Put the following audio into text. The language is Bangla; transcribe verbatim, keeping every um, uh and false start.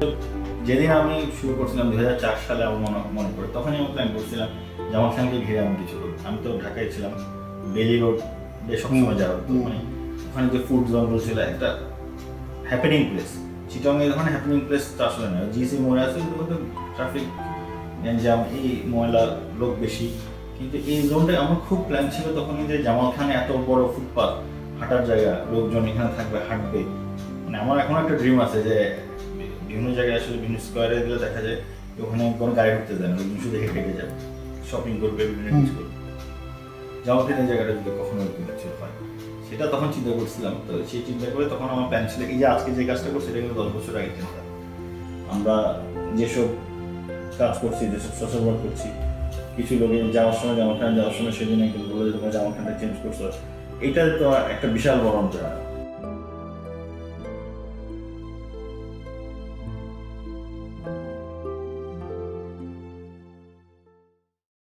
যেদিন আমি শুরু করছিলাম দুই হাজার চার সালে আমার মনে মনে পড়ে, তখনই আমি প্ল্যান করছিলাম জামাল খানকে ঘিরে আমি কিছু করবো। আমি তো ঢাকায় ছিলাম, বেলি রোড বেশ সবসময় যাওয়া হতো, মানে ওখানে যে ফুড জোন বলছিল একটা হ্যাপেনিং প্লেস। চিটংয়ে ওখানে হ্যাপেনিং প্লেস তো আসলে না, জিসি মোড়ে আছে কিন্তু ট্রাফিক জ্যাম, এই ময়লা, লোক বেশি। কিন্তু এই জোনটায় আমার খুব প্ল্যান ছিল তখনই যে জামাল খানে এত বড় ফুটপাথ, হাঁটার জায়গা, লোকজন এখানে থাকবে, হাঁটবে। মানে আমার এখন একটা ড্রিম আছে যে বিভিন্ন জায়গায় আসলে বিভিন্ন স্কোয়ারে গেলে দেখা যায় ওখানে কোনো গাড়ি ঢুকতে যায় না, লোকজন শুধু হেঁটে হেঁটে যাবে, শপিং করবে, বিভিন্ন জিনিস করবে। জামাল খানের জায়গাটা যদি কখনো কিছু হয় সেটা তখন চিন্তা করছিলাম। তো সেই চিন্তা করে তখন আমার প্ল্যান ছিল এই যে আজকে যে কাজটা করছি এটা কিন্তু দশ বছর আগে চিন্তা। আমরা যেসব কাজ করছি, যেসব সোশ্যাল ওয়ার্ক করছি, কিছু লোকে যাওয়ার সময় জামাল খান যাওয়ার সময় সেদিন একদিন বলে যে তোমার জামাল খানটা চেঞ্জ করছো, এটা তো একটা বিশাল বড় অন্তরা।